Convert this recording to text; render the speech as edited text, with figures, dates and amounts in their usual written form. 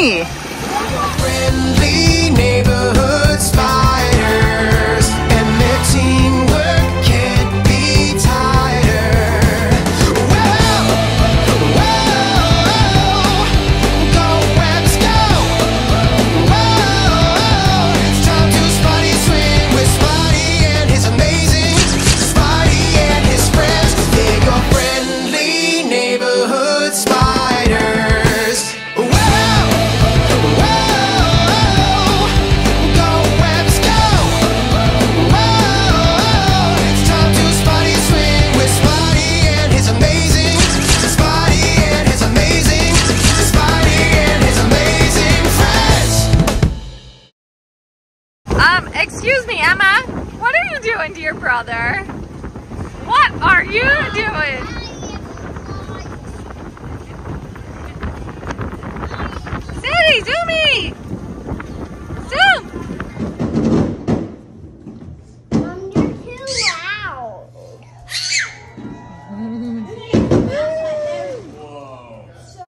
me. Friendly neighborhood spiders, and their teamwork can't be tighter. Whoa, whoa, go webs go. Whoa, it's time to Spidey swing with Spidey and his amazing Spidey and his friends. They're your friendly neighborhood spiders. Excuse me, Emma. What are you doing to your brother? What are you doing? Sadie, do me